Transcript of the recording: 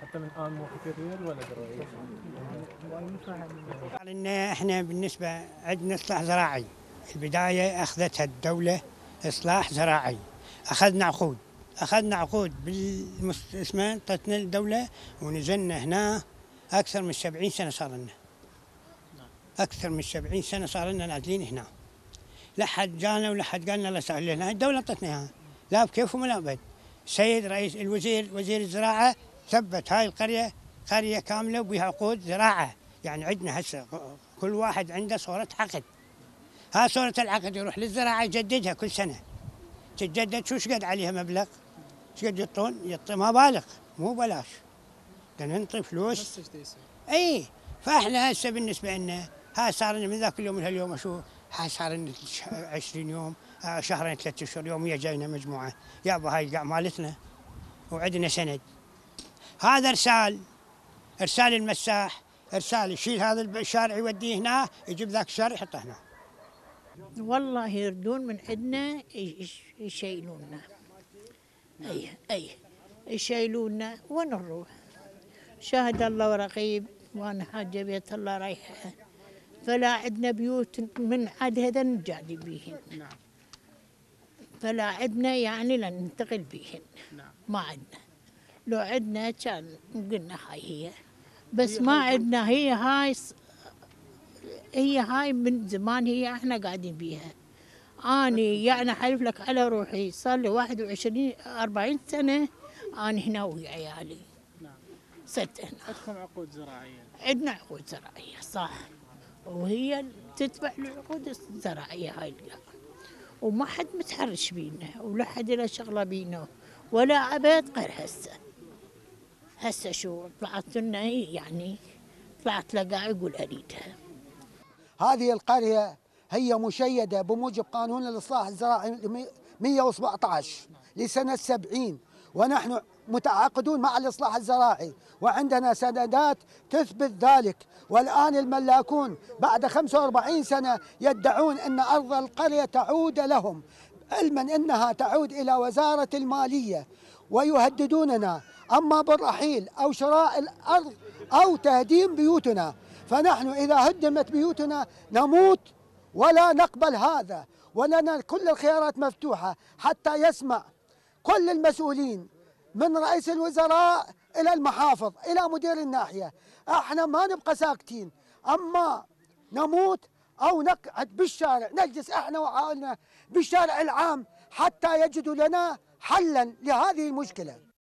حتى من الان مو كثير ولا قريب؟ ان احنا بالنسبه عندنا اصلاح زراعي، البدايه اخذتها الدوله اصلاح زراعي، اخذنا عقود بالمستثمر، اعطتنا الدوله ونزلنا هنا اكثر من 70 سنه صار لنا. اكثر من 70 سنه صار لنا نازلين هنا. لا حد جانا ولا حد قال لنا لا سهل لنا، الدوله اعطتنا اياها لا بكيفهم ولا ابد. السيد رئيس وزير الزراعه ثبت هاي القريه قريه كامله وبها عقود زراعه، يعني عندنا هسه كل واحد عنده صوره عقد. ها صوره العقد يروح للزراعه يجددها كل سنه. تتجدد شو قد عليها مبلغ؟ ايش قد يعطون ما بالغ، مو بلاش. بدنا نعطي فلوس. اي فاحنا هسه بالنسبه لنا ها صار لنا من ذاك اليوم لهاليوم اشوف ها صار لنا 20 يوم، شهرين 3 اشهر، يوميا جاينا مجموعه يابا هاي القاع مالتنا وعندنا سند. هذا ارسال المساح، ارسال يشيل هذا الشارع يوديه هنا، يجيب ذاك الشارع يحطه هنا. والله يردون من عندنا يشيلونا. اي يشيلونا وين نروح؟ شاهد الله ورقيب، وانا حاجه بيت الله رايحه، فلا عندنا بيوت من عاد هذا نجادي بيهن. فلا عندنا يعني لننتقل بيهن. ما عندنا. لو عندنا كان قلنا هي بس ما عندنا. هي هاي من زمان، هي احنا قاعدين بيها. اني يعني حلف لك على روحي صار لي 21 40 سنه انا هنا ويا عيالي. صرت هنا. عندكم عقود زراعيه؟ عندنا عقود زراعيه صح، وهي تتبع العقود الزراعيه هاي وما حد متحرش بينا ولا حد له شغله بينا ولا عباد غير هسه شو طلعت لنا يعني طلعت لقاع يقول اريدها. هذه القريه هي مشيده بموجب قانون الاصلاح الزراعي 117 لسنه 70، ونحن متعاقدون مع الاصلاح الزراعي وعندنا سندات تثبت ذلك. والان الملاكون بعد 45 سنه يدعون ان ارض القريه تعود لهم، علما انها تعود الى وزاره الماليه، ويهددوننا اما بالرحيل او شراء الارض او تهديم بيوتنا. فنحن اذا هدمت بيوتنا نموت ولا نقبل هذا، ولنا كل الخيارات مفتوحه حتى يسمع كل المسؤولين من رئيس الوزراء الى المحافظ الى مدير الناحيه. احنا ما نبقى ساكتين، اما نموت او نقعد بالشارع، نجلس احنا وعائلنا بالشارع العام حتى يجدوا لنا حلا لهذه المشكله.